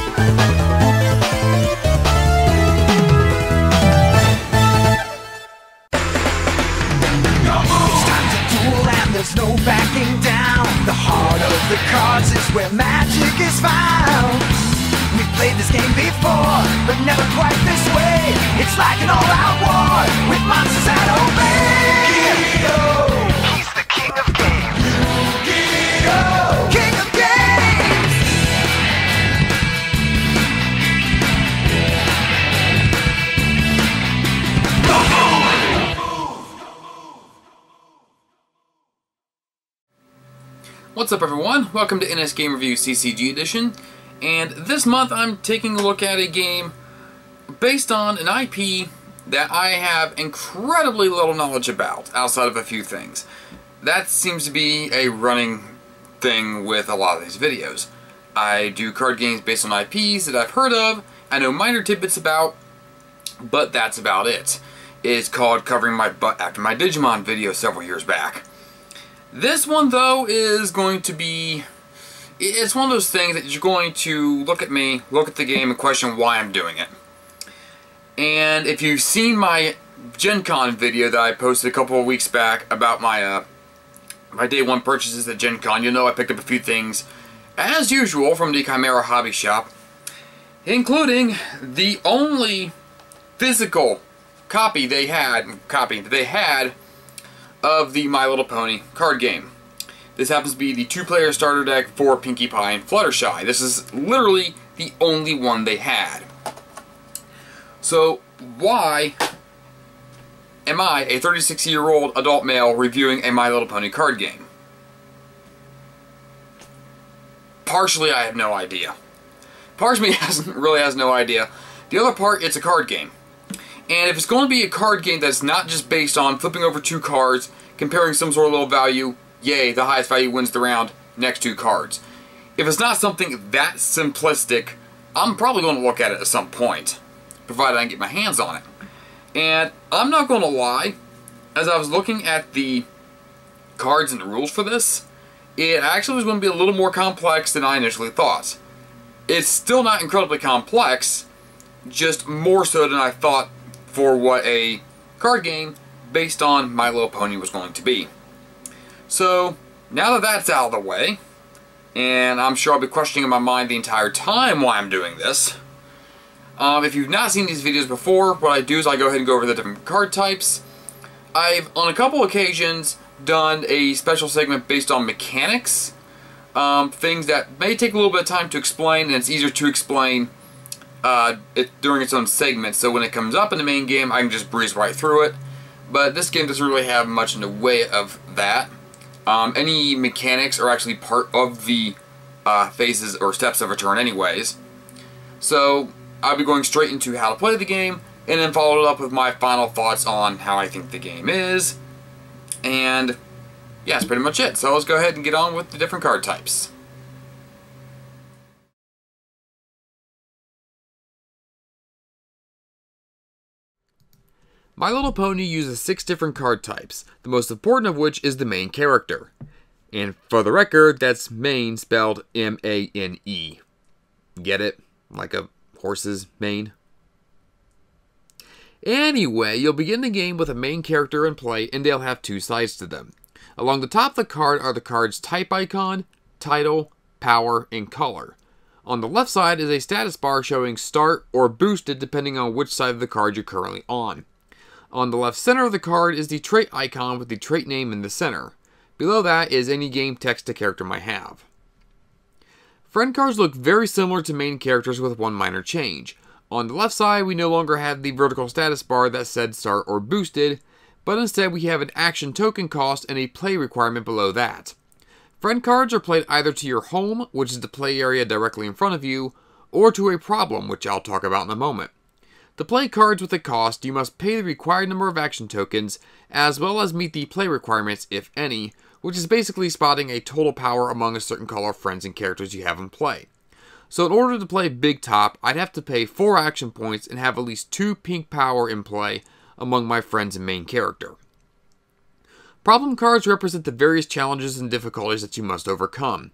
There's no backing down. The heart of the cards is where magic is found. We've played this game before, but never quite this way. It's like an all-out war with monsters that obey. Guido, he's the king of games. Guido, king of games. What's up everyone, welcome to NS Game Review CCG Edition, and this month I'm taking a look at a game based on an IP that I have incredibly little knowledge about, outside of a few things. That seems to be a running thing with a lot of these videos. I do card games based on IPs that I've heard of, I know minor tidbits about, but that's about it. It's called covering my butt after my Digimon video several years back. This one, though, is going to be... It's one of those things that you're going to look at me, look at the game, and question why I'm doing it. And if you've seen my GenCon video that I posted a couple of weeks back about my my day one purchases at GenCon, you'll know I picked up a few things, as usual, from the Chimera Hobby Shop, including the only physical copy they had of the My Little Pony card game. This happens to be the two-player starter deck for Pinkie Pie and Fluttershy. This is literally the only one they had. So, why am I, a 36-year-old adult male, reviewing a My Little Pony card game? Partially, I have no idea. Part of me really has no idea. The other part, it's a card game. And if it's going to be a card game that's not just based on flipping over two cards, comparing some sort of little value, yay, the highest value wins the round, next two cards. If it's not something that simplistic, I'm probably going to look at it at some point, provided I can get my hands on it. And I'm not going to lie, as I was looking at the cards and the rules for this, it actually was going to be a little more complex than I initially thought. It's still not incredibly complex, just more so than I thought for what a card game based on My Little Pony was going to be. So, now that that's out of the way, and I'm sure I'll be questioning in my mind the entire time why I'm doing this, if you've not seen these videos before, what I do is I go ahead and go over the different card types. I've, on a couple occasions, done a special segment based on mechanics, things that may take a little bit of time to explain, and it's easier to explain during its own segment, so when it comes up in the main game I can just breeze right through it. But this game doesn't really have much in the way of that. Any mechanics are actually part of the phases or steps of a turn anyways. So I'll be going straight into how to play the game, and then follow it up with my final thoughts on how I think the game is. And yeah, that's pretty much it. So let's go ahead and get on with the different card types. My Little Pony uses 6 different card types, the most important of which is the main character. And for the record, that's main spelled M-A-N-E. Get it? Like a horse's mane? Anyway, you'll begin the game with a main character in play, and they'll have 2 sides to them. Along the top of the card are the card's type icon, title, power, and color. On the left side is a status bar showing start or boosted depending on which side of the card you're currently on. On the left center of the card is the trait icon with the trait name in the center. Below that is any game text the character might have. Friend cards look very similar to main characters with one minor change. On the left side, we no longer have the vertical status bar that said start or boosted, but instead we have an action token cost and a play requirement below that. Friend cards are played either to your home, which is the play area directly in front of you, or to a problem, which I'll talk about in a moment. To play cards with a cost, you must pay the required number of action tokens, as well as meet the play requirements, if any, which is basically spotting a total power among a certain color of friends and characters you have in play. So in order to play Big Top, I'd have to pay 4 action points and have at least 2 pink power in play among my friends and main character. Problem cards represent the various challenges and difficulties that you must overcome.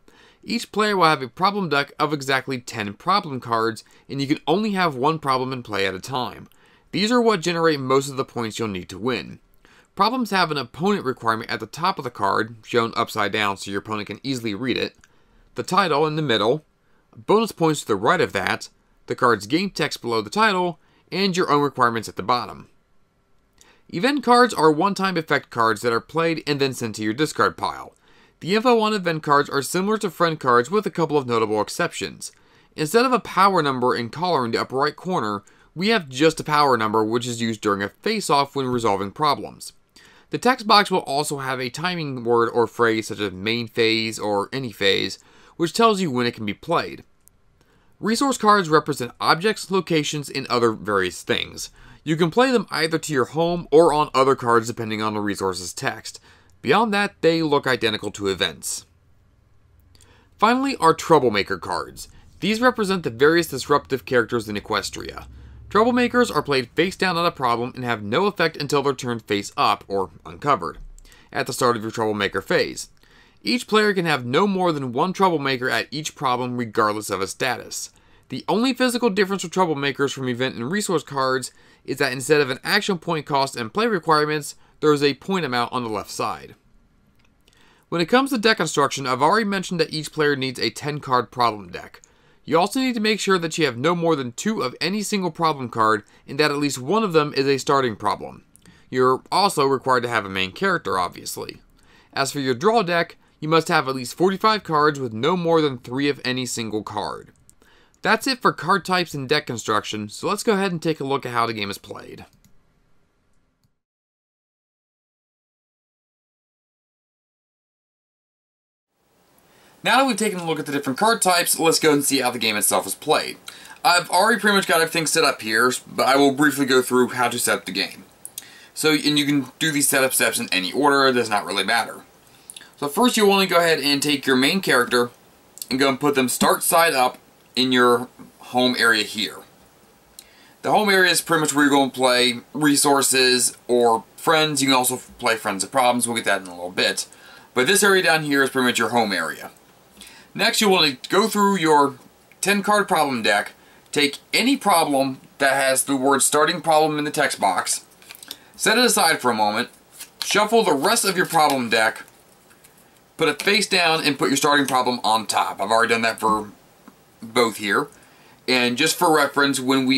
Each player will have a problem deck of exactly 10 problem cards, and you can only have one problem in play at a time. These are what generate most of the points you'll need to win. Problems have an opponent requirement at the top of the card, shown upside down so your opponent can easily read it, the title in the middle, bonus points to the right of that, the card's game text below the title, and your own requirements at the bottom. Event cards are one-time effect cards that are played and then sent to your discard pile. The info on event cards are similar to friend cards with a couple of notable exceptions. Instead of a power number and color in the upper right corner, we have just a power number which is used during a face-off when resolving problems. The text box will also have a timing word or phrase such as main phase or any phase, which tells you when it can be played. Resource cards represent objects, locations, and other various things. You can play them either to your home or on other cards depending on the resource's text. Beyond that, they look identical to events. Finally are Troublemaker cards. These represent the various disruptive characters in Equestria. Troublemakers are played face down on a problem and have no effect until they're turned face up, or uncovered, at the start of your Troublemaker phase. Each player can have no more than one Troublemaker at each problem regardless of its status. The only physical difference with Troublemakers from event and resource cards is that instead of an action point cost and play requirements, there is a point amount on the left side. When it comes to deck construction, I've already mentioned that each player needs a 10-card problem deck. You also need to make sure that you have no more than 2 of any single problem card and that at least one of them is a starting problem. You're also required to have a main character, obviously. As for your draw deck, you must have at least 45 cards with no more than 3 of any single card. That's it for card types and deck construction, so let's go ahead and take a look at how the game is played. Now that we've taken a look at the different card types, let's go and see how the game itself is played. I've already pretty much got everything set up here, but I will briefly go through how to set up the game. And you can do these setup steps in any order, it does not really matter. So first you want to go ahead and take your main character and go and put them start side up in your home area here. The home area is pretty much where you're going to play resources or friends. You can also play friends of problems, we'll get that in a little bit. But this area down here is pretty much your home area. Next, you want to go through your 10-card problem deck, take any problem that has the word starting problem in the text box, set it aside for a moment, shuffle the rest of your problem deck, put it face down, and put your starting problem on top. I've already done that for both here. And just for reference, when I'm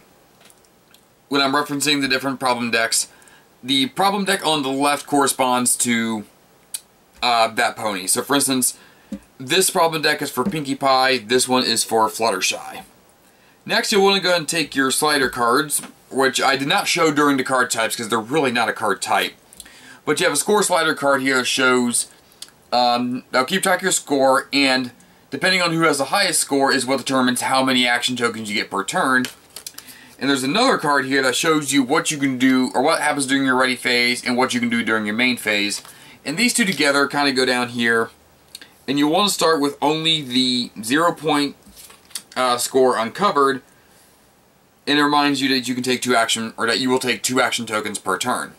referencing the different problem decks, the problem deck on the left corresponds to that pony. So for instance, this problem deck is for Pinkie Pie, this one is for Fluttershy. Next, you'll want to go ahead and take your slider cards, which I did not show during the card types because they're really not a card type. But you have a score slider card here that shows, that'll keep track of your score, and depending on who has the highest score is what determines how many action tokens you get per turn. And there's another card here that shows you what you can do, or what happens during your ready phase, and what you can do during your main phase. And these two together kind of go down here. And you want to start with only the 0-point score uncovered. And it reminds you that you can take that you will take 2 action tokens per turn.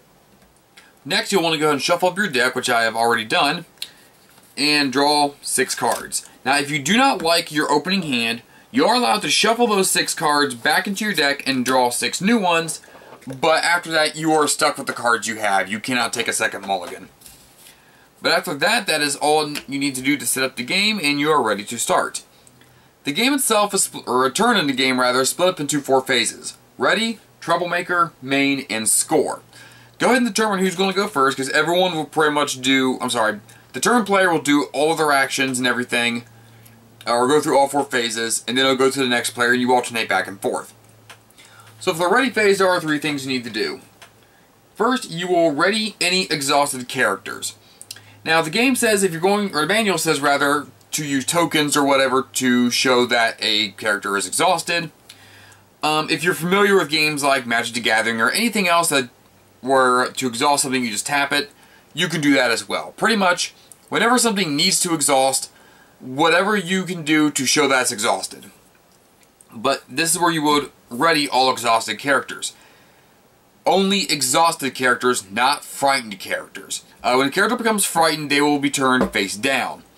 Next, you'll want to go ahead and shuffle up your deck, which I have already done, and draw 6 cards. Now, if you do not like your opening hand, you are allowed to shuffle those 6 cards back into your deck and draw 6 new ones, but after that, you are stuck with the cards you have. You cannot take a second mulligan. But after that, that is all you need to do to set up the game, and you are ready to start. The game itself, or a turn in the game rather, is split up into 4 phases. Ready, Troublemaker, Main, and Score. Go ahead and determine who's going to go first, because everyone will pretty much do, the turn player will do all of their actions and everything, or go through all 4 phases, and then it'll go to the next player, and you alternate back and forth. So for the ready phase, there are 3 things you need to do. First, you will ready any exhausted characters. Now, the game says or the manual says rather, to use tokens or whatever to show that a character is exhausted. If you're familiar with games like Magic the Gathering or anything else where to exhaust something you just tap it, you can do that as well. Pretty much, whenever something needs to exhaust, whatever you can do to show that it's exhausted. But this is where you would ready all exhausted characters. Only exhausted characters, not frightened characters. When a character becomes frightened, they will be turned face down.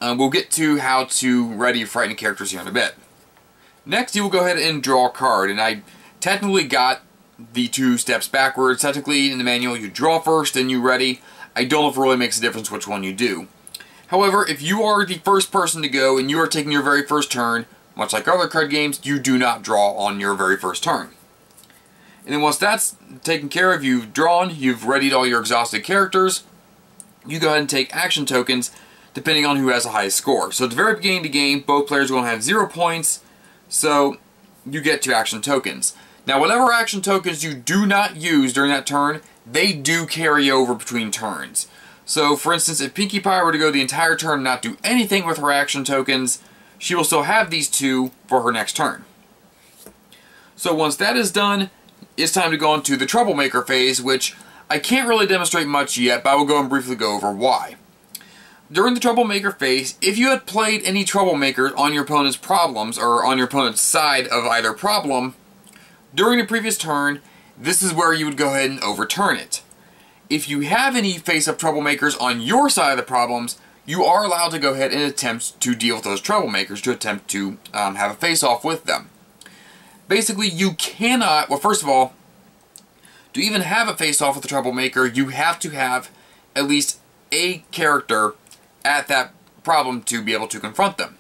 we'll get to how to ready your frightening characters here in a bit. Next, you will go ahead and draw a card, and I technically got the 2 steps backwards. Technically, in the manual, you draw first, then you ready. I don't know if it really makes a difference which one you do. However, if you are the first person to go and you are taking your very first turn, much like other card games, you do not draw on your very first turn. And then once that's taken care of, you've drawn, you've readied all your exhausted characters, you go ahead and take action tokens depending on who has the highest score. So at the very beginning of the game, both players are going to have 0 points, so you get 2 action tokens. Now whatever action tokens you do not use during that turn, they do carry over between turns. So for instance, if Pinkie Pie were to go the entire turn and not do anything with her action tokens, she will still have these 2 for her next turn. So once that is done, it's time to go on to the Troublemaker phase, which I can't really demonstrate much yet, but I will go and briefly go over why. During the Troublemaker phase, if you had played any Troublemaker on your opponent's problems, or on your opponent's side of either problem, during the previous turn, this is where you would go ahead and overturn it. If you have any face-up Troublemakers on your side of the problems, you are allowed to go ahead and attempt to deal with those Troublemakers, to attempt to have a face-off with them. Basically, you cannot, well first of all, to even have a face-off with a Troublemaker, you have to have at least a character at that problem to be able to confront them.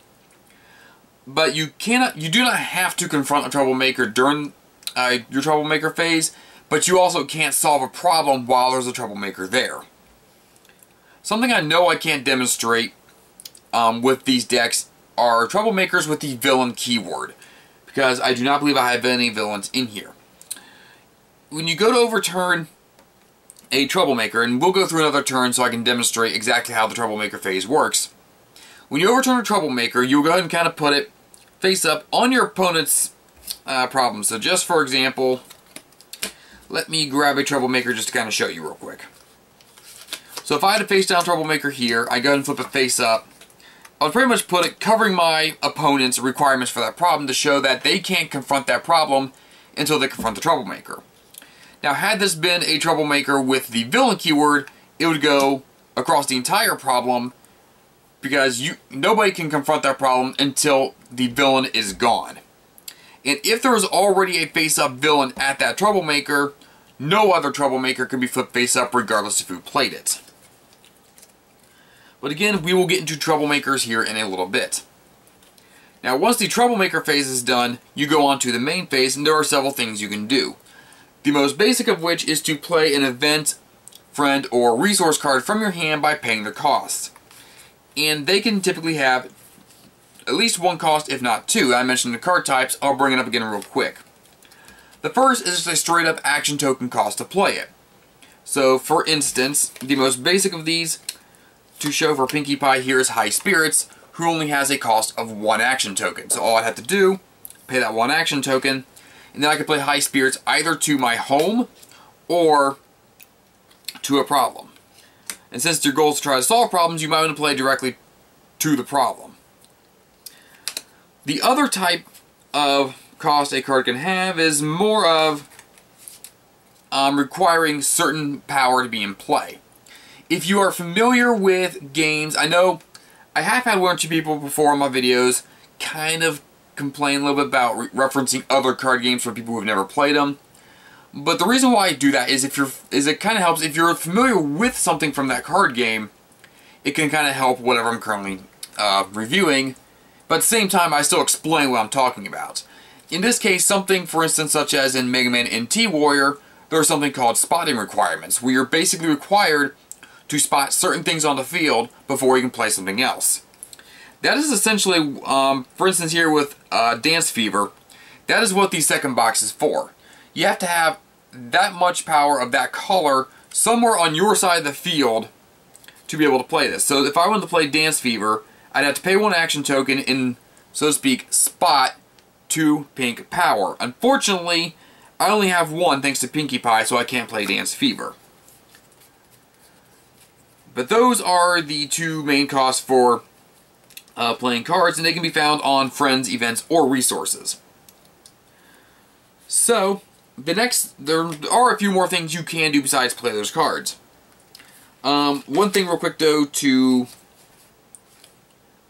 But you do not have to confront a Troublemaker during your Troublemaker phase, but you also can't solve a problem while there's a Troublemaker there. Something I know I can't demonstrate with these decks are Troublemakers with the villain keyword, because I do not believe I have any villains in here. When you go to overturn a Troublemaker, and we'll go through another turn so I can demonstrate exactly how the Troublemaker phase works. When you overturn a Troublemaker, you'll go ahead and kind of put it face up on your opponent's problem. So just for example, let me grab a Troublemaker just to kind of show you real quick. So if I had a face down Troublemaker here, I go ahead and flip it face up. I would pretty much put it covering my opponent's requirements for that problem to show that they can't confront that problem until they confront the Troublemaker. Now, had this been a Troublemaker with the villain keyword, it would go across the entire problem because nobody can confront that problem until the villain is gone. And if there is already a face-up villain at that Troublemaker, no other Troublemaker can be flipped face-up regardless of who played it. But again, we will get into Troublemakers here in a little bit. Now, once the Troublemaker phase is done, you go on to the main phase, and there are several things you can do. The most basic of which is to play an event, friend, or resource card from your hand by paying their costs. And they can typically have at least 1 cost, if not 2. I mentioned the card types, I'll bring it up again real quick. The first is just a straight up action token cost to play it. So, for instance, the most basic of these, to show for Pinkie Pie here, is High Spirits, who only has a cost of 1 action token. So all I'd have to do, pay that 1 action token, and then I can play High Spirits either to my home or to a problem. And since your goal is to try to solve problems, you might want to play directly to the problem. The other type of cost a card can have is more of requiring certain power to be in play. If you are familiar with games, I know I have had 1 or 2 people before in my videos kind of complain a little bit about referencing other card games for people who have never played them. But the reason why I do that is it kind of helps if you're familiar with something from that card game. It can kind of help whatever I'm currently reviewing, but at the same time I still explain what I'm talking about. In this case, something for instance such as in Mega Man NT Warrior, there's something called spotting requirements, where you're basically required to spot certain things on the field before you can play something else. That is essentially, for instance here with Dance Fever, that is what the second box is for. You have to have that much power of that color somewhere on your side of the field to be able to play this. So if I wanted to play Dance Fever, I'd have to pay 1 action token and, so to speak, spot 2 pink power. Unfortunately, I only have 1 thanks to Pinkie Pie, so I can't play Dance Fever. But those are the 2 main costs for playing cards, and they can be found on friends, events, or resources. So, there are a few more things you can do besides play those cards. One thing real quick though to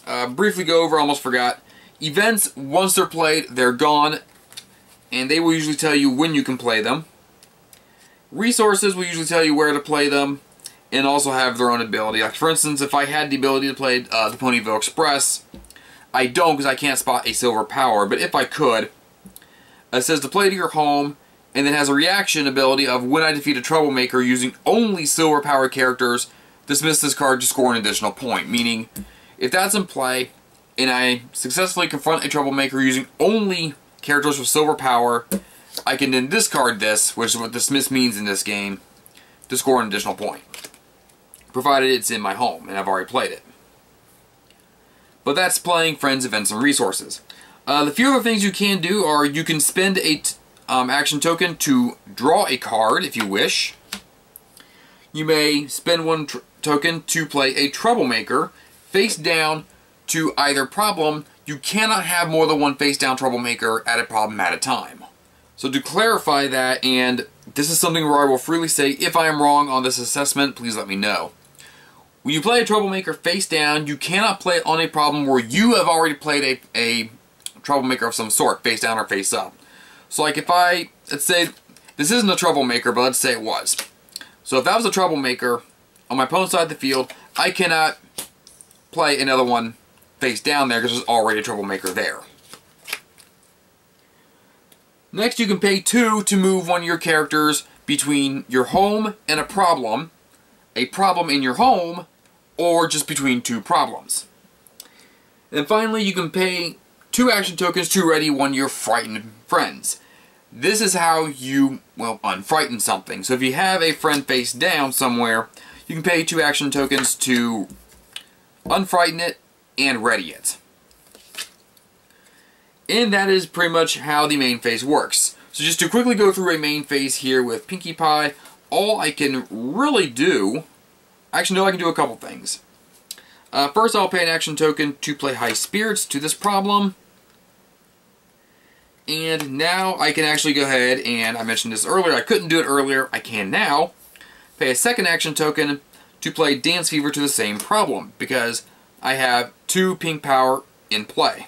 briefly go over, almost forgot. Events, once they're played, they're gone, and they will usually tell you when you can play them. Resources will usually tell you where to play them, and also have their own ability. Like, for instance, if I had the ability to play the Ponyville Express, I don't because I can't spot a silver power, but if I could, it says to play to your home, and then has a reaction ability of when I defeat a troublemaker using only silver power characters, dismiss this card to score an additional point. Meaning, if that's in play, and I successfully confront a troublemaker using only characters with silver power, I can then discard this, which is what dismiss means in this game, to score an additional point. Provided it's in my home, and I've already played it. But that's playing friends, events, and resources. The few other things you can do are you can spend a action token to draw a card if you wish. You may spend one token to play a troublemaker face down to either problem. You cannot have more than one face down troublemaker at a problem at a time. So to clarify that, and this is something where I will freely say if I am wrong on this assessment, please let me know. When you play a troublemaker face down, you cannot play it on a problem where you have already played a troublemaker of some sort, face down or face up. So like if let's say, this isn't a troublemaker, but let's say it was. So if that was a troublemaker, on my opponent's side of the field, I cannot play another one face down there because there's already a troublemaker there. Next, you can pay 2 to move one of your characters between your home and a problem in your home, or just between 2 problems. And finally, you can pay 2 action tokens to ready one of your frightened friends. This is how you, well, unfrighten something. So if you have a friend face down somewhere, you can pay 2 action tokens to unfrighten it and ready it. And that is pretty much how the main phase works. So just to quickly go through a main phase here with Pinkie Pie, all I can really do, actually no, I can do a couple things. First, I'll pay an action token to play High Spirits to this problem. And now I can actually go ahead, and I mentioned this earlier, I couldn't do it earlier, I can now, pay a second action token to play Dance Fever to the same problem, because I have 2 pink power in play.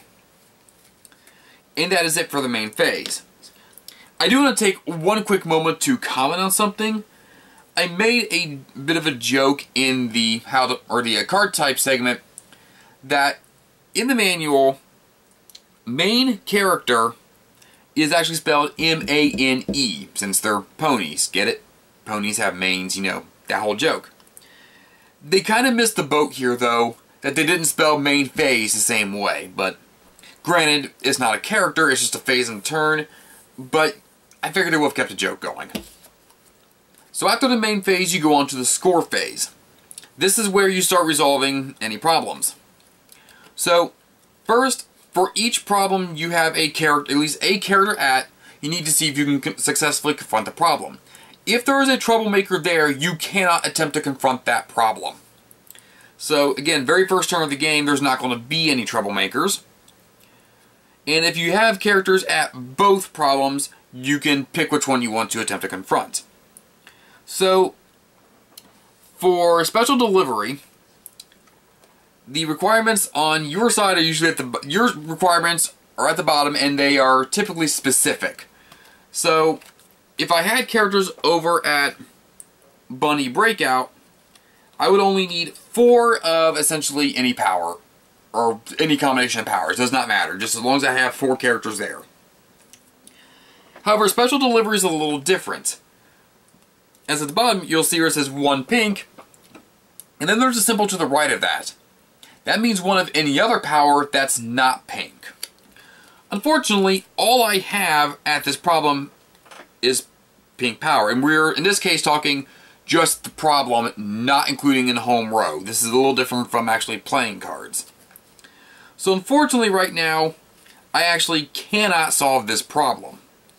And that is it for the main phase. I do want to take one quick moment to comment on something. I made a bit of a joke in the card type segment that in the manual, main character is actually spelled M-A-N-E, since they're ponies. Get it? Ponies have manes, you know, that whole joke. They kind of missed the boat here, though, that they didn't spell main phase the same way. But granted, it's not a character, it's just a phase and turn. But I figured they would have kept the joke going. So after the main phase, you go on to the score phase. This is where you start resolving any problems. So, first, for each problem you have a character, at least a character at, you need to see if you can successfully confront the problem. If there is a troublemaker there, you cannot attempt to confront that problem. So, again, very first turn of the game, there's not going to be any troublemakers. And if you have characters at both problems, you can pick which one you want to attempt to confront. So, for special delivery, the requirements on your side are usually your requirements are at the bottom, and they are typically specific. So, if I had characters over at Bunny Breakout, I would only need 4 of essentially any power, or any combination of powers. Does not matter, just as long as I have 4 characters there. However, special delivery is a little different. As at the bottom, you'll see where it says 1 pink, and then there's a symbol to the right of that. That means one of any other power that's not pink. Unfortunately, all I have at this problem is pink power, and we're, in this case, talking just the problem, not including in home row. This is a little different from actually playing cards. So unfortunately, right now, I actually cannot solve this problem.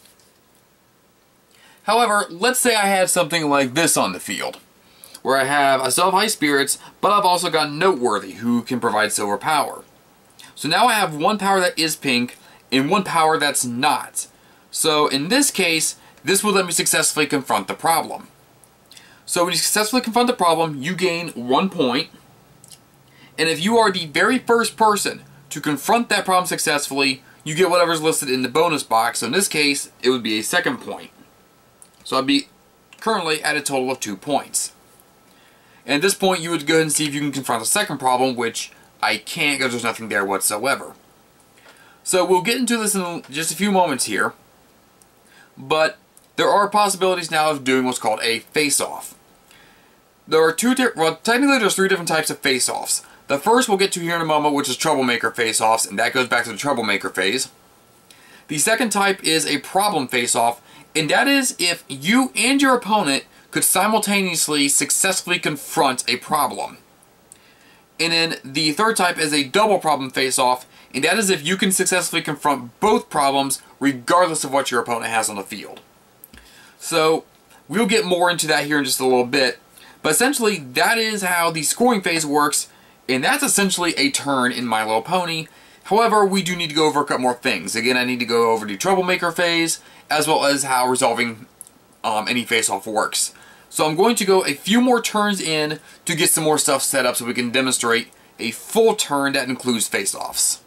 However, let's say I had something like this on the field, where I still have High Spirits, but I've also got Noteworthy, who can provide silver power. So now I have 1 power that is pink, and 1 power that's not. So in this case, this will let me successfully confront the problem. So when you successfully confront the problem, you gain 1 point, And if you are the very first person to confront that problem successfully, you get whatever's listed in the bonus box. So in this case, it would be a second point. So I'd be currently at a total of 2 points. And at this point, you would go ahead and see if you can confront the second problem, which I can't because there's nothing there whatsoever. So we'll get into this in just a few moments here. But there are possibilities now of doing what's called a face-off. There are technically there's 3 different types of face-offs. The first we'll get to here in a moment, which is troublemaker face-offs, and that goes back to the troublemaker phase. The second type is a problem face-off, and that is if you and your opponent could simultaneously successfully confront a problem. And then the third type is a double problem face-off, and that is if you can successfully confront both problems regardless of what your opponent has on the field. So we'll get more into that here in just a little bit, but essentially that is how the scoring phase works, and that's essentially a turn in My Little Pony. However, we do need to go over a couple more things. Again, I need to go over the troublemaker phase, as well as how resolving any face-off works. So I'm going to go a few more turns in to get some more stuff set up so we can demonstrate a full turn that includes face-offs.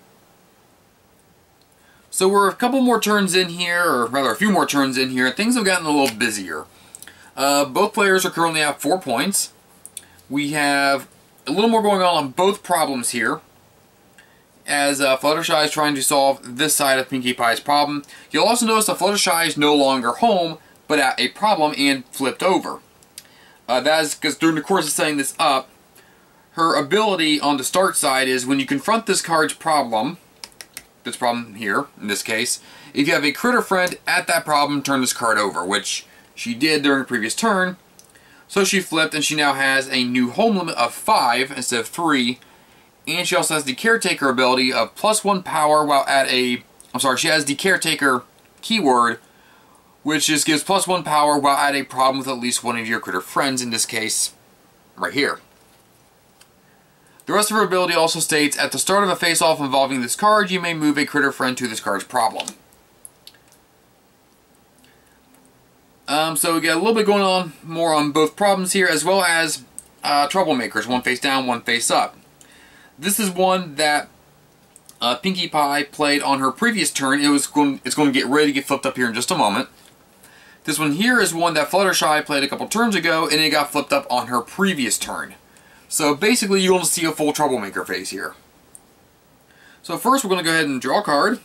So we're a couple more turns in here, or rather a few more turns in here. Things have gotten a little busier. Both players are currently at 4 points. We have a little more going on both problems here, as Fluttershy is trying to solve this side of Pinkie Pie's problem. You'll also notice that Fluttershy is no longer home, but at a problem and flipped over. That is because during the course of setting this up, her ability on the start side is when you confront this card's problem, this problem here, in this case, if you have a critter friend at that problem, turn this card over, which she did during the previous turn. So she flipped, and she now has a new home limit of 5 instead of 3, and she also has the caretaker ability of +1 power while at a, she has the caretaker keyword, which just gives +1 power while at a problem with at least one of your critter friends, in this case, right here. The rest of her ability also states, at the start of a face-off involving this card, you may move a critter friend to this card's problem. So we got a little bit going on more on both problems here, as well as troublemakers, one face down, one face up. This is one that Pinkie Pie played on her previous turn. It's going to get ready to get flipped up here in just a moment. This one here is one that Fluttershy played a couple turns ago, and it got flipped up on her previous turn. So basically, you want to see a full troublemaker phase here. So first, we're going to go ahead and draw a card.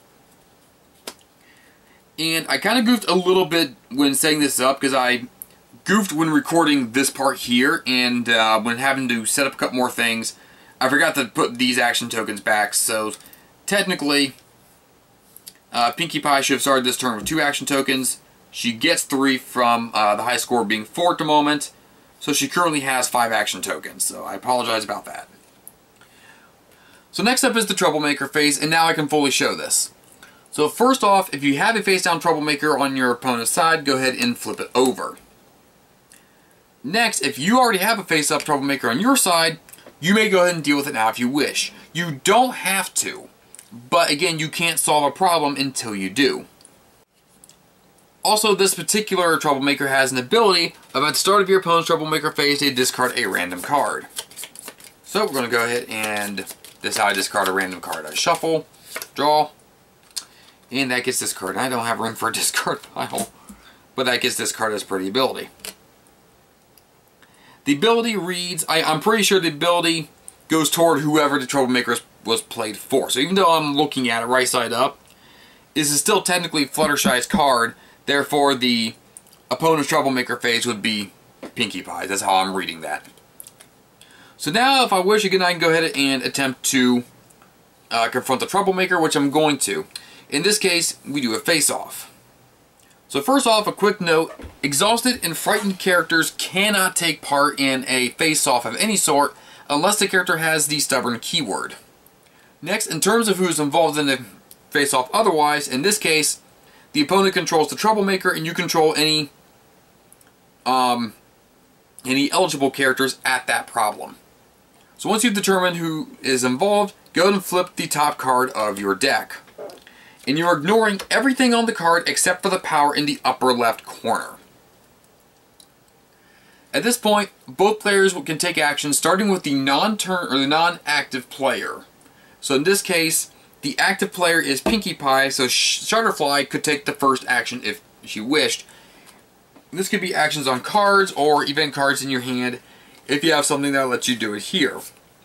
And I kind of goofed a little bit when setting this up, because I goofed when recording this part here, and when having to set up a couple more things, I forgot to put these action tokens back. So technically, Pinkie Pie should have started this turn with 2 action tokens. She gets 3 from the high score being 4 at the moment, so she currently has 5 action tokens, so I apologize about that. So next up is the troublemaker phase, and now I can fully show this. So first off, if you have a face-down troublemaker on your opponent's side, go ahead and flip it over. Next, if you already have a face-up troublemaker on your side, you may go ahead and deal with it now if you wish. You don't have to, but again, you can't solve a problem until you do. Also, this particular troublemaker has an ability of at the start of your opponent's troublemaker phase, they discard a random card. So we're going to go ahead and decide to discard a random card. I shuffle, draw, and that gets discarded. I don't have room for a discard pile, but that gets discarded as per the ability. The ability reads, I'm pretty sure the ability goes toward whoever the troublemaker was played for. So even though I'm looking at it right side up, this is still technically Fluttershy's card. Therefore, the opponent's troublemaker phase would be Pinkie Pie. That's how I'm reading that. So now, if I wish, again, I can go ahead and attempt to confront the troublemaker, which I'm going to. In this case, we do a face-off. So first off, a quick note. Exhausted and frightened characters cannot take part in a face-off of any sort unless the character has the stubborn keyword. Next, in terms of who's involved in the face-off otherwise, in this case, the opponent controls the troublemaker, and you control any eligible characters at that problem. So once you've determined who is involved, go ahead and flip the top card of your deck. And you're ignoring everything on the card except for the power in the upper left corner. At this point, both players can take action, starting with the non-turn or the non-active player. So in this case, the active player is Pinkie Pie, so Shutterfly could take the first action if she wished. This could be actions on cards or event cards in your hand if you have something that lets you do it here.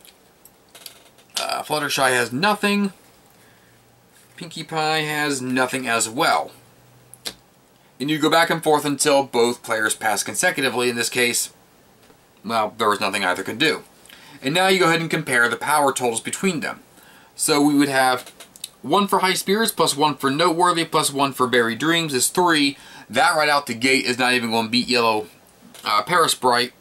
Fluttershy has nothing. Pinkie Pie has nothing as well. And you go back and forth until both players pass consecutively. In this case, well, there was nothing either could do. And now you go ahead and compare the power totals between them. So we would have 1 for High Spirits, plus 1 for Noteworthy, plus 1 for Berry Dreams is 3. That right out the gate is not even going to beat Yellow Parasprite,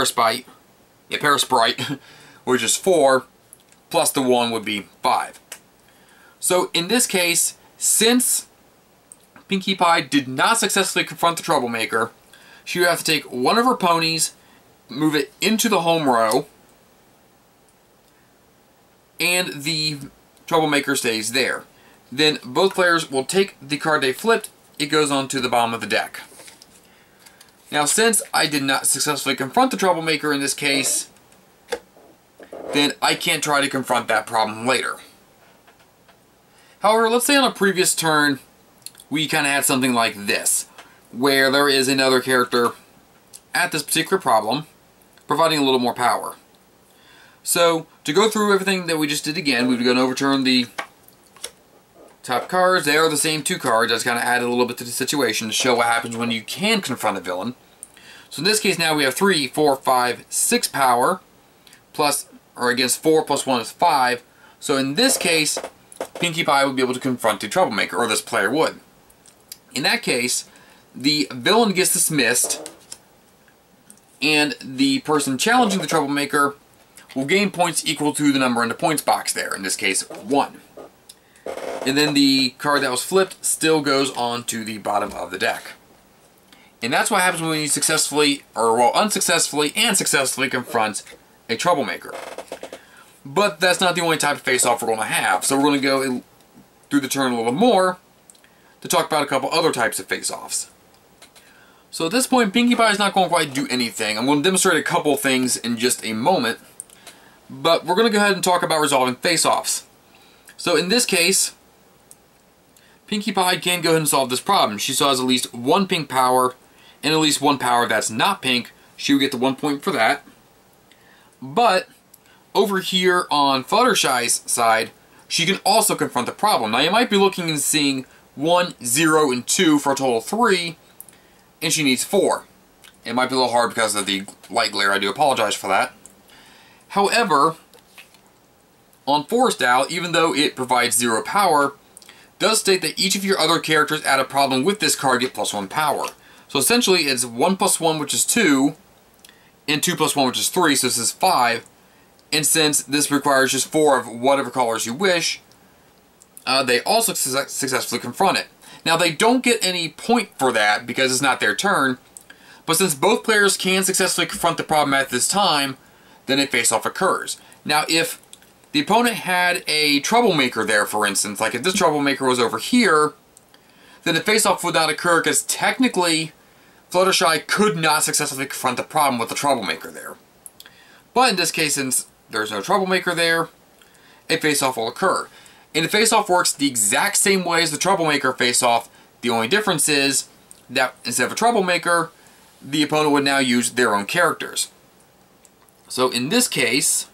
which is 4, plus the 1 would be 5. So in this case, since Pinkie Pie did not successfully confront the Troublemaker, she would have to take one of her ponies, move it into the home row, and the Troublemaker stays there. Then both players will take the card they flipped, it goes onto the bottom of the deck. Now since I did not successfully confront the Troublemaker in this case, then I can't try to confront that problem later. However, let's say on a previous turn, we kind of had something like this, where there is another character at this particular problem, providing a little more power. So, to go through everything that we just did again, we're going to overturn the top cards. They are the same 2 cards. I just kind of added a little bit to the situation to show what happens when you can confront a villain. So in this case now we have 3, 4, 5, 6 power, plus, or against 4 plus 1 is 5. So in this case, Pinkie Pie would be able to confront the Troublemaker, or this player would. In that case, the villain gets dismissed, and the person challenging the Troublemaker will gain points equal to the number in the points box there, in this case 1. And then the card that was flipped still goes on to the bottom of the deck. And that's what happens when you successfully, or well, unsuccessfully and successfully confront a Troublemaker. But that's not the only type of face-off we're going to have, so we're going to go through the turn a little more to talk about a couple other types of face-offs. So at this point, Pinkie Pie is not going to quite do anything. I'm going to demonstrate a couple things in just a moment, but we're going to go ahead and talk about resolving face-offs. So in this case, Pinkie Pie can go ahead and solve this problem. She still has at least 1 pink power, and at least 1 power that's not pink. She would get the 1 point for that. But over here on Fluttershy's side, she can also confront the problem. Now you might be looking and seeing 1, 0, and 2 for a total of 3, and she needs 4. It might be a little hard because of the light glare. I do apologize for that. However, on Forest Owl, even though it provides 0 power, does state that each of your other characters at a problem with this card get plus 1 power. So essentially it's 1 plus 1, which is 2, and 2 plus 1, which is 3, so this is 5. And since this requires just 4 of whatever colors you wish, they also successfully confront it. Now they don't get any point for that because it's not their turn, but since both players can successfully confront the problem at this time, then a face-off occurs. Now if the opponent had a Troublemaker there, for instance, like if this Troublemaker was over here, then the face-off would not occur because technically Fluttershy could not successfully confront the problem with the Troublemaker there. But in this case, since there's no Troublemaker there, a face-off will occur. And the face-off works the exact same way as the Troublemaker face-off. The only difference is that instead of a Troublemaker, the opponent would now use their own characters. So in this case,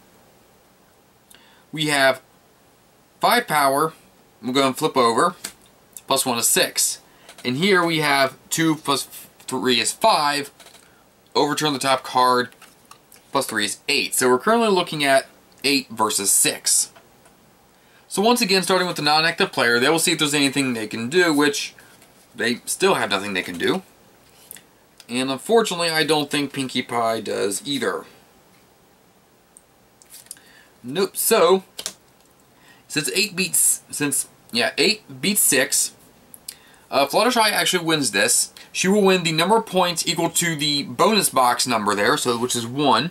we have 5 power. We'll go ahead and flip over. Plus 1 is 6. And here we have 2 plus 3 is 5. Overturn the top card. Plus 3 is 8. So we're currently looking at 8 versus 6. So once again, starting with the non-active player, they will see if there's anything they can do, which they still have nothing they can do. And unfortunately, I don't think Pinkie Pie does either. Nope. So since 8 beats 6, Fluttershy actually wins this. She will win the number of points equal to the bonus box number there, so which is 1.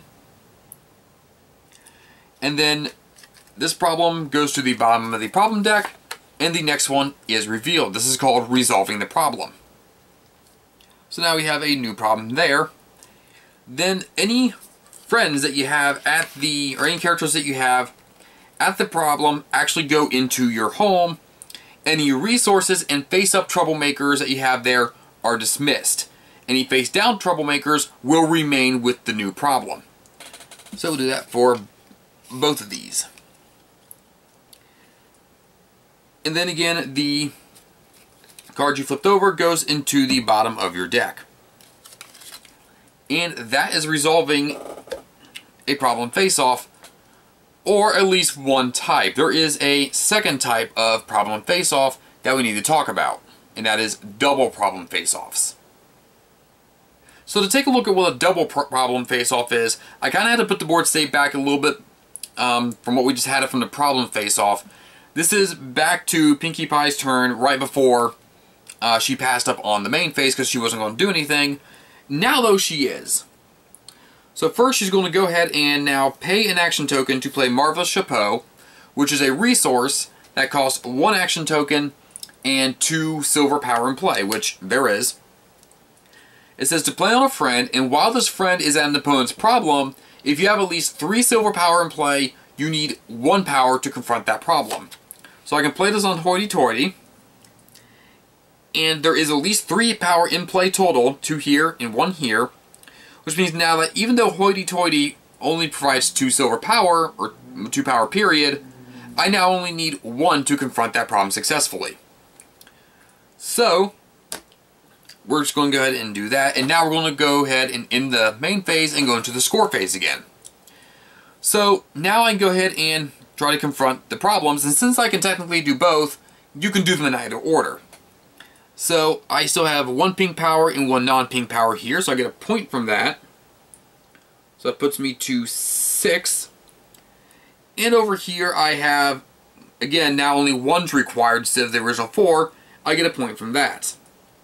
And then this problem goes to the bottom of the problem deck, and the next one is revealed. This is called resolving the problem. So now we have a new problem there. then any friends that you have at the, or any characters that you have at the problem actually go into your home. Any resources and face-up troublemakers that you have there are dismissed. Any face-down troublemakers will remain with the new problem. So we'll do that for both of these. And then again, the card you flipped over goes into the bottom of your deck. And that is resolving a problem face-off, or at least one type. There is a second type of problem face-off that we need to talk about, and that is double problem face-offs. So to take a look at what a double problem face-off is, I kind of had to put the board state back a little bit from what we just had it from the problem face-off. This is back to Pinkie Pie's turn right before she passed up on the main phase because she wasn't going to do anything. Now though she is. So first she's going to go ahead and now pay an action token to play Marvelous Chapeau, which is a resource that costs 1 action token and 2 silver power in play, which there is. It says to play on a friend, and while this friend is at an opponent's problem, if you have at least 3 silver power in play, you need 1 power to confront that problem. So I can play this on Hoity Toity, and there is at least 3 power in play total, 2 here and 1 here, which means now that even though Hoity Toity only provides 2 silver power, or 2 power period, I now only need 1 to confront that problem successfully. So we're just going to go ahead and do that, and now we're going to go ahead and end the main phase and go into the score phase again. So now I can go ahead and try to confront the problems, and since I can technically do both, you can do them in either order. So I still have 1 pink power and 1 non-pink power here, so I get a point from that. So that puts me to 6. And over here I have, again, now only 1's required instead of the original 4. I get a point from that.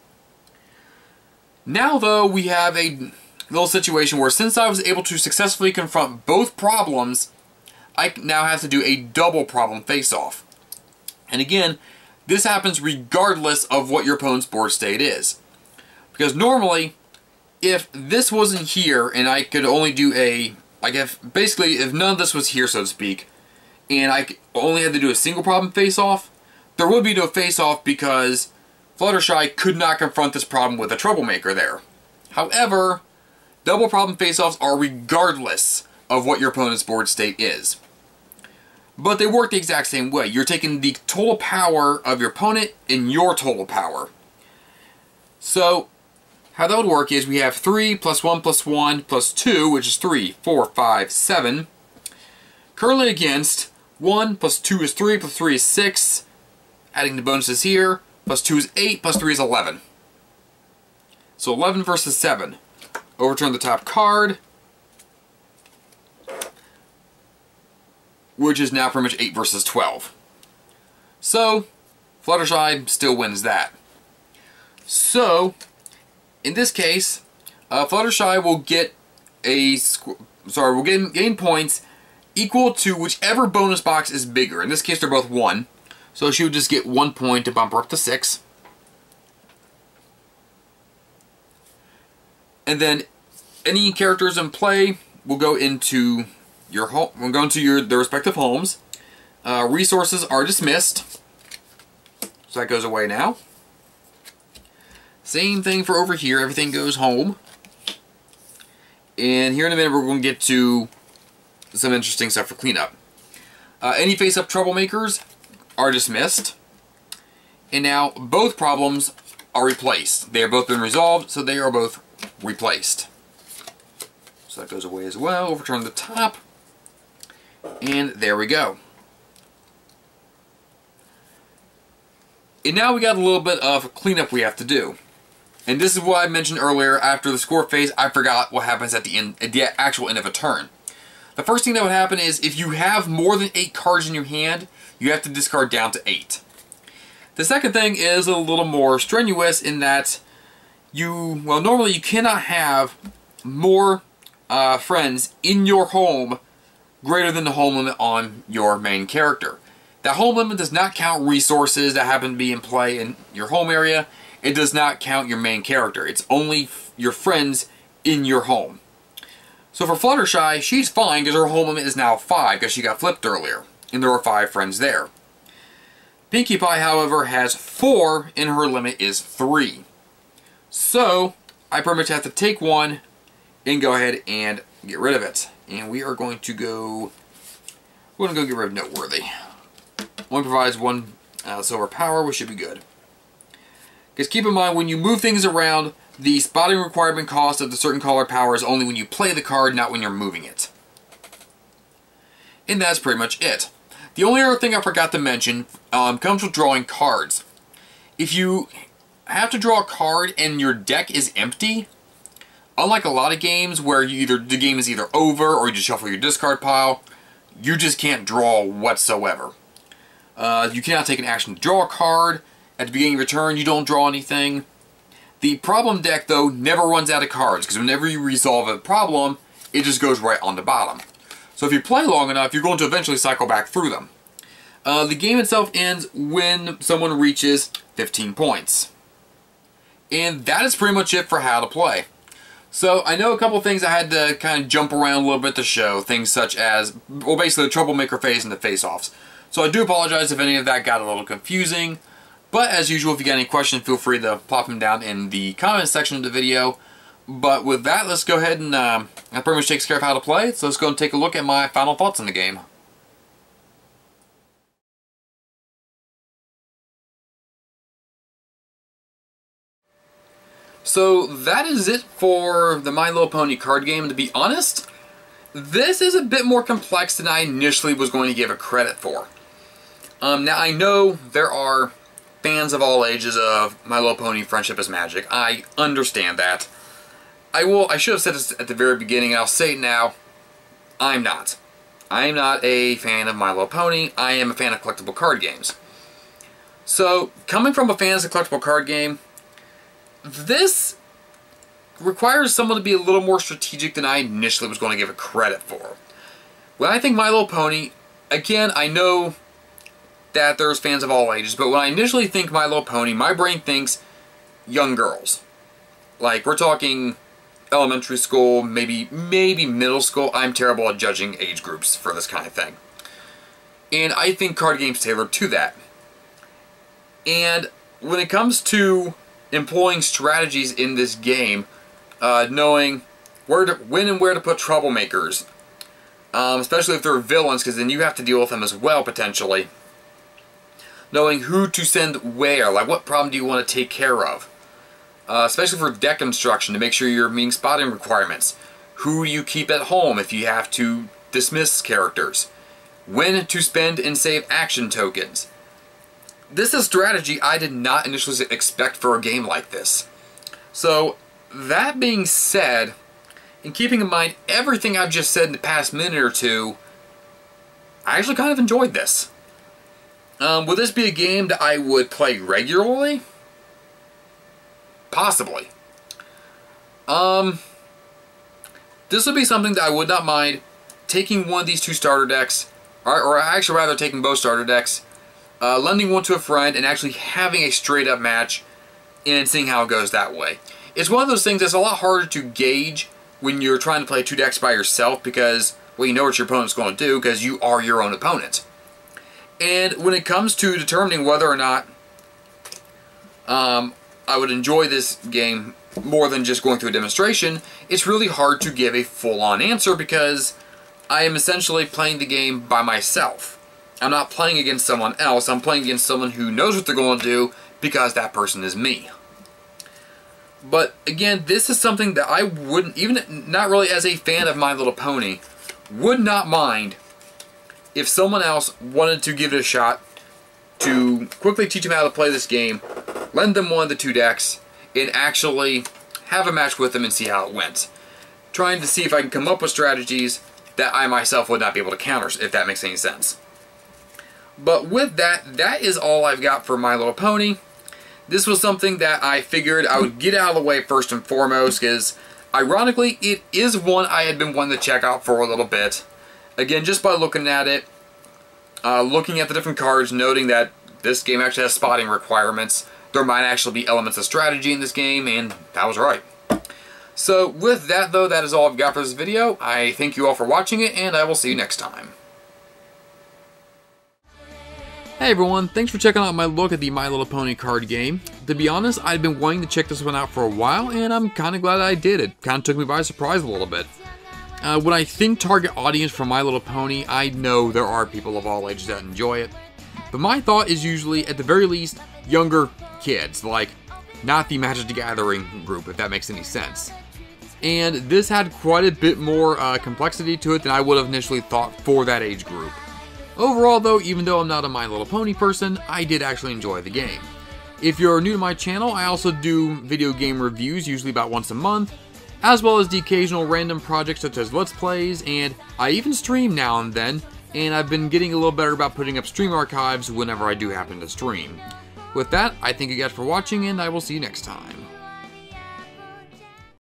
Now though, we have a little situation where since I was able to successfully confront both problems, I now have to do a double problem face-off. And again, this happens regardless of what your opponent's board state is. Because normally, if this wasn't here and I could only do a, like if none of this was here, so to speak, and I only had to do a single problem face-off, there would be no face-off because Fluttershy could not confront this problem with a troublemaker there. However, double problem face-offs are regardless of what your opponent's board state is. But they work the exact same way. You're taking the total power of your opponent and your total power. So, how that would work is we have 3 plus 1 plus 1 plus 2, which is 3, 4, 5, 7. Currently against 1 plus 2 is 3 plus 3 is 6. Adding the bonuses here. Plus 2 is 8, plus 3 is 11. So 11 versus 7. Overturn the top card, which is now pretty much 8 versus 12. So, Fluttershy still wins that. So, in this case, Fluttershy will get gain points equal to whichever bonus box is bigger. In this case, they're both 1. So she would just get 1 point to bump her up to 6. And then any characters in play will go into your home, will go into their respective homes. Resources are dismissed. So that goes away now. Same thing for over here, everything goes home. And here in a minute we're going to get to some interesting stuff for cleanup. Any face-up troublemakers are dismissed. And now both problems are replaced. They have both been resolved, so they are both replaced. So that goes away as well. Overturn the top. And there we go. And now we got a little bit of cleanup we have to do. And this is what I mentioned earlier. After the score phase, I forgot what happens at the end, at the actual end of a turn. The first thing that would happen is if you have more than 8 cards in your hand, you have to discard down to 8. The second thing is a little more strenuous in that normally you cannot have more friends in your home greater than the home limit on your main character. That home limit does not count resources that happen to be in play in your home area. It does not count your main character. It's only your friends in your home. So for Fluttershy, she's fine because her home limit is now 5 because she got flipped earlier. And there were 5 friends there. Pinkie Pie, however, has 4 and her limit is 3. So, I pretty much have to take one and go ahead and get rid of it. And we are going to go... We're going to go get rid of Noteworthy. One provides 1 silver power, which should be good. Because keep in mind, when you move things around, the spotting requirement cost of the certain color power is only when you play the card, not when you're moving it. And that's pretty much it. The only other thing I forgot to mention comes with drawing cards. If you have to draw a card and your deck is empty, unlike a lot of games where the game is either over or you just shuffle your discard pile, you just can't draw whatsoever. You cannot take an action to draw a card. At the beginning of your turn, you don't draw anything. The problem deck, though, never runs out of cards, because whenever you resolve a problem, it just goes right on the bottom. So if you play long enough, you're going to eventually cycle back through them. The game itself ends when someone reaches 15 points. And that is pretty much it for how to play. So I know a couple things I had to kind of jump around a little bit to show. Things such as, well, basically the troublemaker phase and the face-offs. So I do apologize if any of that got a little confusing. But as usual, if you got any questions, feel free to plop them down in the comments section of the video. But with that, let's go ahead and that pretty much takes care of how to play. So let's go and take a look at my final thoughts on the game. So that is it for the My Little Pony card game. To be honest, this is a bit more complex than I initially was going to give it credit for. Now I know there are fans of all ages of My Little Pony Friendship is Magic. I understand that. I should have said this at the very beginning, and I'll say it now. I'm not. I am not a fan of My Little Pony. I am a fan of collectible card games. So, coming from a fan of a collectible card game, this requires someone to be a little more strategic than I initially was going to give it credit for. When I think My Little Pony, again, I know that there's fans of all ages, but when I initially think My Little Pony, my brain thinks young girls. Like, we're talking elementary school, maybe middle school. I'm terrible at judging age groups for this kind of thing. And I think card games tailored to that. And when it comes to employing strategies in this game, knowing when and where to put troublemakers, especially if they're villains, because then you have to deal with them as well, potentially. Knowing who to send where, like what problem do you want to take care of. Especially for deck construction, to make sure you're meeting spotting requirements. Who you keep at home if you have to dismiss characters. When to spend and save action tokens. This is strategy I did not initially expect for a game like this. So, that being said, and keeping in mind everything I've just said in the past minute or two, I actually kind of enjoyed this. Would this be a game that I would play regularly? Possibly. This would be something that I would not mind taking one of these 2 starter decks, or actually rather taking both starter decks, lending one to a friend, and actually having a straight up match and seeing how it goes that way. It's one of those things that's a lot harder to gauge when you're trying to play 2 decks by yourself because, well, you know what your opponent's going to do because you are your own opponent. And when it comes to determining whether or not I would enjoy this game more than just going through a demonstration, it's really hard to give a full-on answer because I am essentially playing the game by myself. I'm not playing against someone else, I'm playing against someone who knows what they're going to do because that person is me. But again, this is something that I wouldn't, even not really as a fan of My Little Pony, would not mind if someone else wanted to give it a shot to quickly teach them how to play this game, lend them one of the 2 decks, and actually have a match with them and see how it went. Trying to see if I can come up with strategies that I myself would not be able to counter, if that makes any sense. But with that, that is all I've got for My Little Pony. This was something that I figured I would get out of the way first and foremost, because ironically, it is one I had been wanting to check out for a little bit. Again, just by looking at it, looking at the different cards, noting that this game actually has spotting requirements. There might actually be elements of strategy in this game, and that was right. So with that though, that is all I've got for this video. I thank you all for watching it, and I will see you next time. Hey everyone, thanks for checking out my look at the My Little Pony card game. To be honest, I'd been wanting to check this one out for a while, and I'm kind of glad I did. It kind of took me by surprise a little bit. When I think target audience for My Little Pony, I know there are people of all ages that enjoy it. But my thought is usually, at the very least, younger kids, like not the Magic the Gathering group, if that makes any sense. And this had quite a bit more complexity to it than I would have initially thought for that age group. Overall though, even though I'm not a My Little Pony person, I did actually enjoy the game. If you're new to my channel, I also do video game reviews, usually about once a month, as well as the occasional random projects such as Let's Plays, and I even stream now and then, and I've been getting a little better about putting up stream archives whenever I do happen to stream. With that, I thank you guys for watching, and I will see you next time.